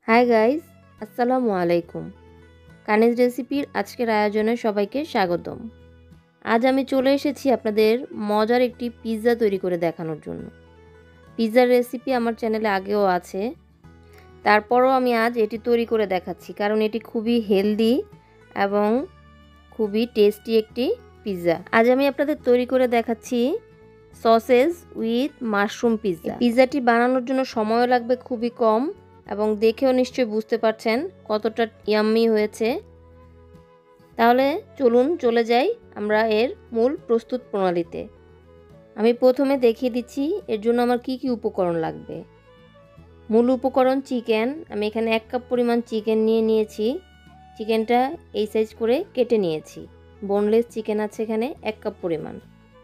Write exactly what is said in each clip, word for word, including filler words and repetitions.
Hi guys, আসসালামু আলাইকুম। কানিজ রেসিপির আজকের আয়োজনে সবাইকে স্বাগতম। আজ আমি চলে এসেছি আপনাদের মজার একটি পিৎজা তৈরি করে দেখানোর জন্য। পিৎজার রেসিপি আমার চ্যানেলে আগেও আছে, তারপরও আমি আজ এটি তৈরি করে দেখাচ্ছি কারণ এটি খুবই হেলদি এবং খুবই টেস্টি একটি পিৎজা। আজ আমি আপনাদের তৈরি করে দেখাচ্ছি সসেজ উইথ মাশরুম পিৎজা। পিৎজাটি বানানোর জন্য সময়ও লাগবে খুবই কম এবং দেখেও নিশ্চয়ই বুঝতে পারছেন কতটা ইয়াম্মি হয়েছে। তাহলে চলুন চলে যাই আমরা এর মূল প্রস্তুত প্রণালীতে। আমি প্রথমে দেখিয়ে দিচ্ছি এর জন্য আমার কি কি উপকরণ লাগবে। মূল উপকরণ চিকেন। আমি এখানে এক কাপ পরিমাণ চিকেন নিয়ে নিয়েছি। চিকেনটা এই সাইজ করে কেটে নিয়েছি। বোনলেস চিকেন আছে এখানে এক কাপ পরিমাণ।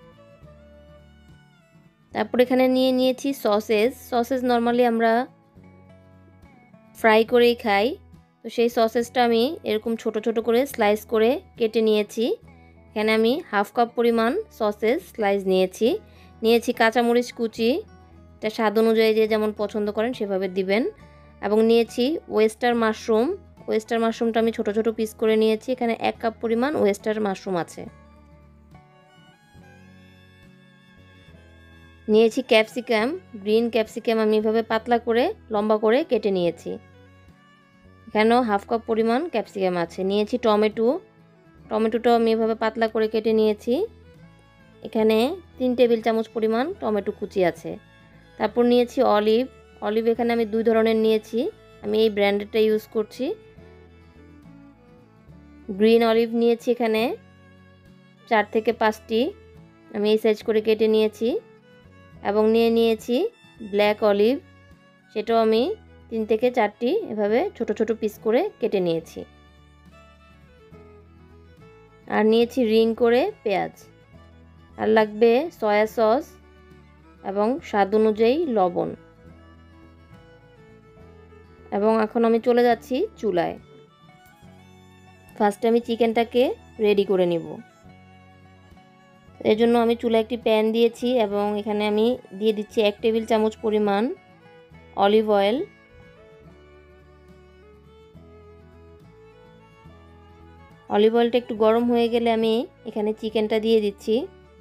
তারপর এখানে নিয়ে নিয়েছি সসেজ। সসেজ নর্মালি আমরা ফ্রাই করেই খাই, তো সেই সসেজটা আমি এরকম ছোট ছোট করে স্লাইস করে কেটে নিয়েছি। এখানে আমি হাফ কাপ পরিমাণ সসেজ স্লাইস নিয়েছি। নিয়েছি কাঁচামরিচ কুচি, এটা স্বাদ অনুযায়ী যে যেমন পছন্দ করেন সেভাবে দিবেন। এবং নিয়েছি ওয়েস্টার মাশরুম। ওয়েস্টার মাশরুমটা আমি ছোট ছোট পিস করে নিয়েছি। এখানে এক কাপ পরিমাণ ওয়েস্টার মাশরুম আছে। নিয়েছি ক্যাপসিকাম। গ্রিন ক্যাপসিকাম আমি এভাবে পাতলা করে লম্বা করে কেটে নিয়েছি। এখানেও হাফ কাপ পরিমাণ ক্যাপসিকাম আছে। নিয়েছি টমেটো। টমেটোটাও আমি এভাবে পাতলা করে কেটে নিয়েছি। এখানে তিন টেবিল চামচ পরিমাণ টমেটো কুচি আছে। তারপর নিয়েছি অলিভ। অলিভ এখানে আমি দুই ধরনের নিয়েছি, আমি এই ব্র্যান্ডেরটা ইউজ করছি। গ্রিন অলিভ নিয়েছি এখানে চার থেকে পাঁচটি, আমি এই সাইজ করে কেটে নিয়েছি। এবং নিয়ে নিয়েছি ব্ল্যাক অলিভ, সেটাও আমি তিন থেকে চারটি এভাবে ছোট ছোট পিস করে কেটে নিয়েছি। আর নিয়েছি রিং করে পেঁয়াজ। আর লাগবে সয়া সস এবং স্বাদ অনুযায়ী লবণ। এবং এখন আমি চলে যাচ্ছি চুলায়। ফার্স্টে আমি চিকেনটাকে রেডি করে নিব। এর জন্য আমি চুলায় একটি প্যান দিয়েছি এবং এখানে আমি দিয়ে দিচ্ছি এক টেবিল চামচ পরিমাণ অলিভ অয়েল। অলিভ অয়েলটা একটু গরম হয়ে গেলে আমি এখানে চিকেনটা দিয়ে দিচ্ছি।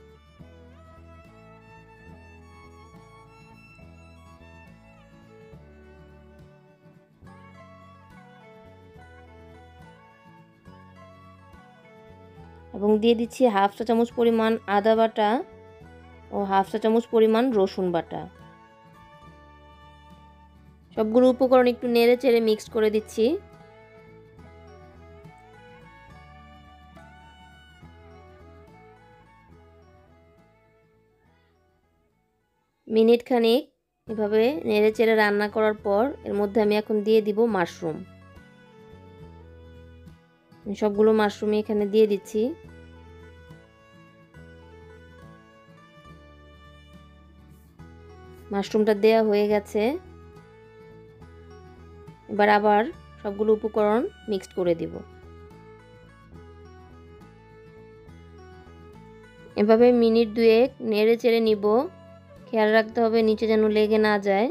এবং দিয়ে দিচ্ছি হাফ চা চামচ পরিমাণ আদা বাটা ও হাফ চা চামচ পরিমাণ রসুন বাটা। সবগুলো উপকরণ একটু নেড়ে চেড়ে মিক্স করে দিচ্ছি। মিনিট খানিক এভাবে নেড়ে চেড়ে রান্না করার পর এর মধ্যে আমি এখন দিয়ে দিব মাশরুম। সবগুলো মাশরুমই এখানে দিয়ে দিচ্ছি। মাশরুমটা দেয়া হয়ে গেছে। এবার আবার সবগুলো উপকরণ মিক্সড করে দিব। এভাবে মিনিট দুয়েক নেড়ে চেড়ে নিব। খেয়াল রাখতে হবে নিচে যেন লেগে না যায়।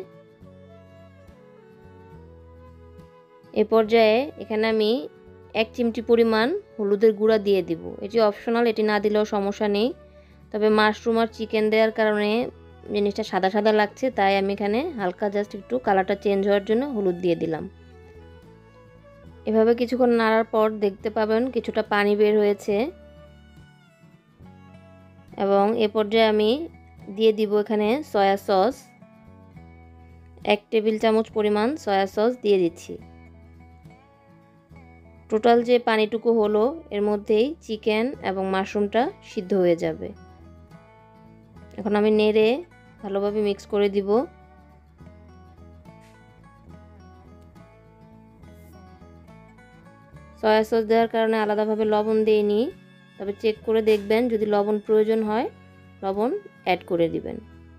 এ পর্যায়ে এখানে আমি এক চিমটি পরিমাণ হলুদের গুঁড়া দিয়ে দিব। এটি অপশনাল, এটি না দিলেও সমস্যা নেই। তবে মাশরুম আর চিকেন দেওয়ার কারণে জিনিসটা সাদা সাদা লাগছে, তাই আমি এখানে হালকা জাস্ট একটু কালারটা চেঞ্জ হওয়ার জন্য হলুদ দিয়ে দিলাম। এভাবে কিছুক্ষণ নাড়ার পর দেখতে পাবেন কিছুটা পানি বের হয়েছে। এবং এ পর্যায়ে আমি দিয়ে দিব এখানে সয়া সস। এক টেবিল চামচ পরিমাণ সয়া সস দিয়ে দিচ্ছি। টোটাল যে পানিটুকু হলো এর মধ্যেই চিকেন এবং মাশরুমটা সিদ্ধ হয়ে যাবে। এখন আমি নেড়ে ভালোভাবে মিক্স করে দিব। সয়া সস দেওয়ার কারণে আলাদাভাবে লবণ দিইনি, তবে চেক করে দেখবেন যদি লবণ প্রয়োজন হয় লবণ অ্যাড করে দিবেন।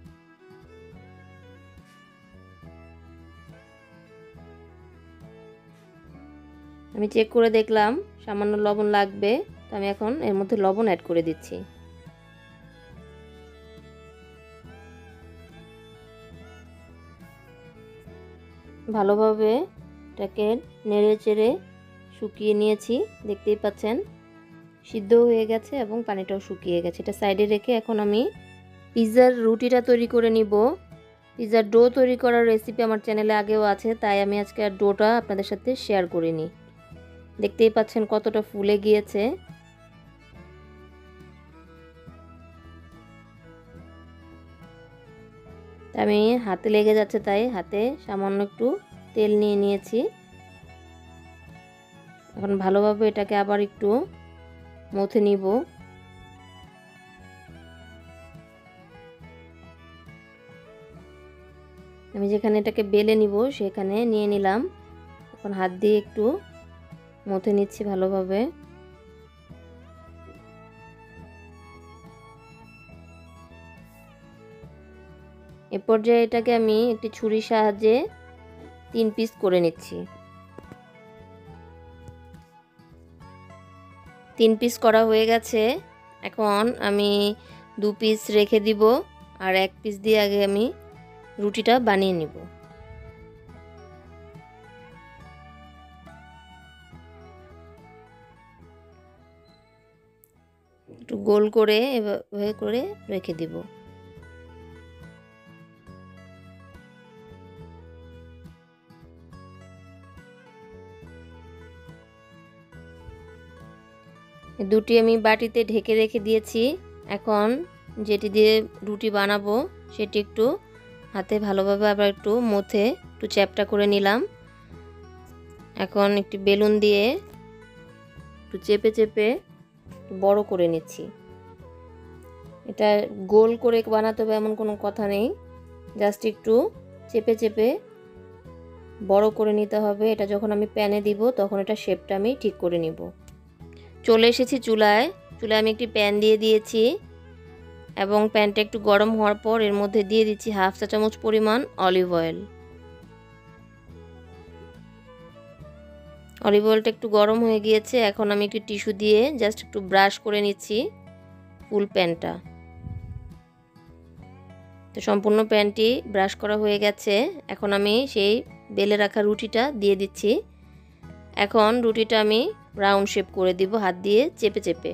আমি চেক করে দেখলাম সামান্য লবণ লাগবে, তো আমি এখন এর মধ্যে লবণ অ্যাড করে দিচ্ছি। ভালোভাবে এটাকে নেড়ে চেড়ে শুকিয়ে নিয়েছি, দেখতেই পাচ্ছেন সিদ্ধ হয়ে গেছে এবং পানিটাও শুকিয়ে গেছে। এটা সাইডে রেখে এখন আমি পিৎজার রুটিটা তৈরি করে নিব। পিৎজার ডো তৈরি করার রেসিপি আমার চ্যানেলে আগেও আছে, তাই আমি আজকে আর ডোটা আপনাদের সাথে শেয়ার করিনি। দেখতেই পাচ্ছেন কতটা ফুলে গিয়েছে। আমি হাতে লেগে যাচ্ছে তাই হাতে সামান্য একটু তেল নিয়ে নিয়েছি। এখন ভালোভাবে এটাকে আবার একটু মথে নিব। আমি যেখানে এটাকে বেলে নিব সেখানে নিয়ে নিলাম। এখন হাত দিয়ে একটু মথে নিচ্ছি ভালোভাবে। এ পর্যায়ে এটাকে আমি একটি ছুরির সাহায্যে তিন পিস করে নিচ্ছি। তিন পিস করা হয়ে গেছে। এখন আমি দু পিস রেখে দিব আর এক পিস দিয়ে আগে আমি রুটিটা বানিয়ে নিব। একটু গোল করে এভাবে করে রেখে দিব। দুটি আমি বাটিতে ঢেকে রেখে দিয়েছি। এখন যেটি দিয়ে রুটি বানাবো সেটি একটু হাতে ভালোভাবে আবার একটু মথে একটু চ্যাপটা করে নিলাম। এখন একটি বেলুন দিয়ে একটু চেপে চেপে বড় করে নিচ্ছি। এটা গোল করে বানাতে হবে এমন কোনো কথা নেই, জাস্ট একটু চেপে চেপে বড় করে নিতে হবে। এটা যখন আমি প্যানে দিব তখন এটা শেপটা আমি ঠিক করে নিব। চলে এসেছি চুলায়। চুলায় আমি একটি প্যান দিয়ে দিয়েছি এবং প্যানটা একটু গরম হওয়ার পর এর মধ্যে দিয়ে দিচ্ছি হাফ চা চামচ পরিমাণ অলিভ অয়েল। অলিভ অয়েলটা একটু গরম হয়ে গিয়েছে। এখন আমি একটু টিস্যু দিয়ে জাস্ট একটু ব্রাশ করে নিচ্ছি ফুল প্যানটা। তো সম্পূর্ণ প্যানটি ব্রাশ করা হয়ে গেছে। এখন আমি সেই বেলে রাখা রুটিটা দিয়ে দিচ্ছি। এখন রুটিটা আমি রাউন্ড শেপ করে দিব হাত দিয়ে চেপে চেপে।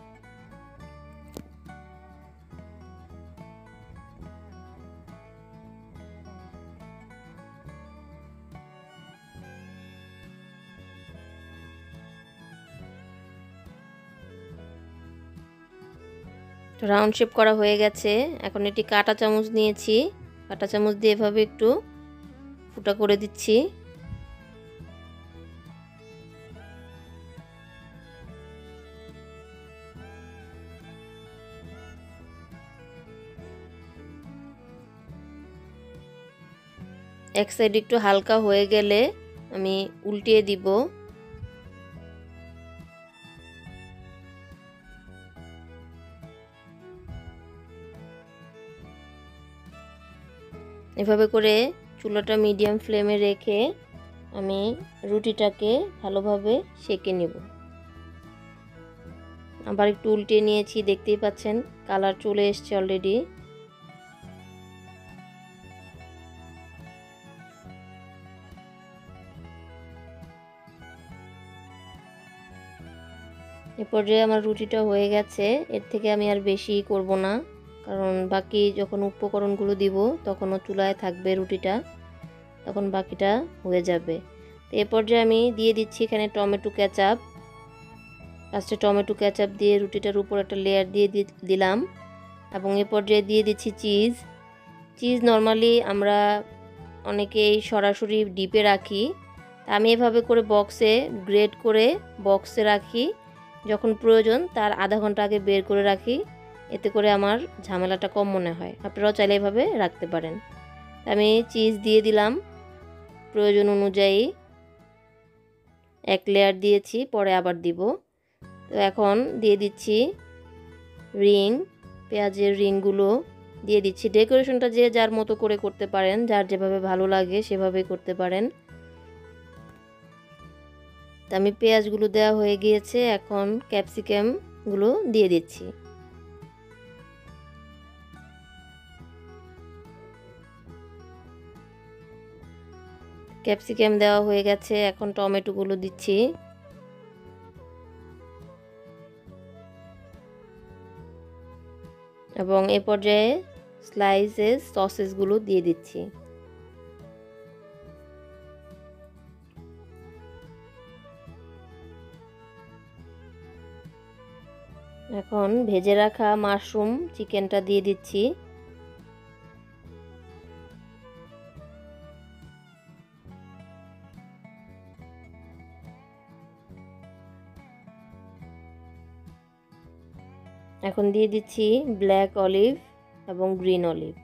রাউন্ড শেপ করা হয়ে গেছে। এখন এটি কাঁটা চামচ নিয়েছি, কাঁটা চামচ দিয়ে এভাবে একটু ফুটা করে দিচ্ছি। এক সাইড একটু হালকা হয়ে গেলে আমি উল্টিয়ে দিব। এভাবে করে চুলাটা মিডিয়াম ফ্লেমে রেখে আমি রুটিটাকে ভালোভাবে সেঁকে নেব। আবার একটু উল্টিয়ে নিয়েছি, দেখতেই পাচ্ছেন কালার চলে এসছে অলরেডি। এ পর্যায়ে আমার রুটিটা হয়ে গেছে। এর থেকে আমি আর বেশি করব না, কারণ বাকি যখন উপকরণগুলো দিব তখনও চুলায় থাকবে রুটিটা, তখন বাকিটা হয়ে যাবে। তো এ পর্যায়ে আমি দিয়ে দিচ্ছি এখানে টমেটো কেচাপ। ফার্স্টে টমেটো কেচাপ দিয়ে রুটিটার উপর একটা লেয়ার দিয়ে দিলাম এবং এ পর্যায়ে দিয়ে দিচ্ছি চিজ। চিজ নর্মালি আমরা অনেকেই সরাসরি ডিপে রাখি, আমি এভাবে করে বক্সে গ্রেড করে বক্সে রাখি। যখন প্রয়োজন তার আধা ঘন্টা আগে বের করে রাখি, এতে করে আমার ঝামেলাটা কম মনে হয়। আপনারাও চাইলে এভাবে রাখতে পারেন। আমি চিজ দিয়ে দিলাম প্রয়োজন অনুযায়ী, এক লেয়ার দিয়েছি, পরে আবার দিব। তো এখন দিয়ে দিচ্ছি রিং, পেঁয়াজের রিংগুলো দিয়ে দিচ্ছি। ডেকোরেশনটা যে যার মতো করে করতে পারেন, যার যেভাবে ভালো লাগে সেভাবে করতে পারেন। তো আমি পেঁয়াজগুলো দেওয়া হয়ে গিয়েছে, এখন ক্যাপসিকামগুলো দিয়ে দিচ্ছি। ক্যাপসিকাম দেওয়া হয়ে গেছে, এখন টমেটোগুলো দিচ্ছি। এবং এ পর্যায়ে স্লাইসেস সসেসগুলো দিয়ে দিচ্ছি। এখন ভেজে রাখা মাশরুম চিকেনটা দিয়ে দিচ্ছি। এখন দিয়ে দিচ্ছি ব্ল্যাক অলিভ এবং গ্রিন অলিভ।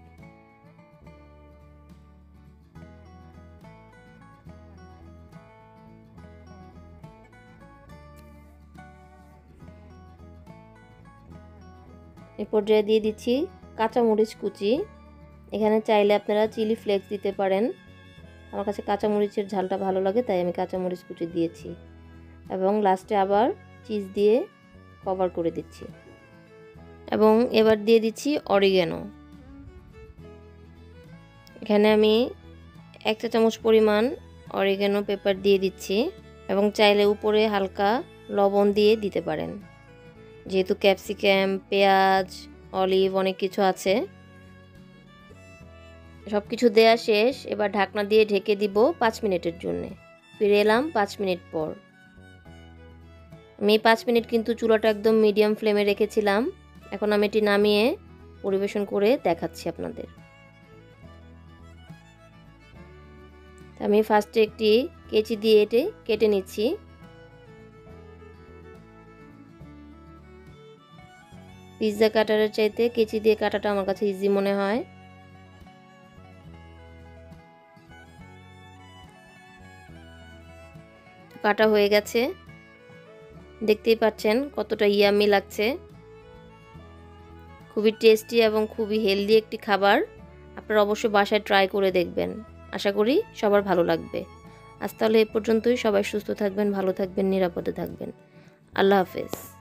এ পর্যায়ে দিয়ে দিচ্ছি কাঁচামরিচ কুচি। এখানে চাইলে আপনারা চিলি ফ্লেক্স দিতে পারেন, আমার কাছে কাঁচামরিচের ঝালটা ভালো লাগে তাই আমি কাঁচামরিচ কুচি দিয়েছি। এবং লাস্টে আবার চিজ দিয়ে কভার করে দিচ্ছি। এবং এবার দিয়ে দিচ্ছি অরিগ্যানো। এখানে আমি এক চা চামচ পরিমাণ অরিগ্যানো পেপার দিয়ে দিচ্ছি এবং চাইলে উপরে হালকা লবণ দিয়ে দিতে পারেন, যেহেতু ক্যাপসিকাম, পেঁয়াজ, অলিভ অনেক কিছু আছে। সব কিছু দেয়া শেষ, এবার ঢাকনা দিয়ে ঢেকে দিব পাঁচ মিনিটের জন্য। ফিরে এলাম পাঁচ মিনিট পর। আমি পাঁচ মিনিট কিন্তু চুলাটা একদম মিডিয়াম ফ্লেমে রেখেছিলাম। এখন আমি এটি নামিয়ে পরিবেশন করে দেখাচ্ছি আপনাদের। আমি ফার্স্টে একটি কেচি দিয়ে এটি কেটে নিচ্ছি। পিৎজা কাটারের চাইতে কেচি দিয়ে কাটাটা আমার কাছে ইজি মনে হয়। কাটা হয়ে গেছে, দেখতেই পাচ্ছেন কতটা ইয়ামি লাগছে। খুবই টেস্টি এবং খুবই হেলদি একটি খাবার। আপনারা অবশ্যই বাসায় ট্রাই করে দেখবেন, আশা করি সবার ভালো লাগবে। আজ তাহলে এ পর্যন্তই। সবাই সুস্থ থাকবেন, ভালো থাকবেন, নিরাপদে থাকবেন। আল্লাহ হাফেজ।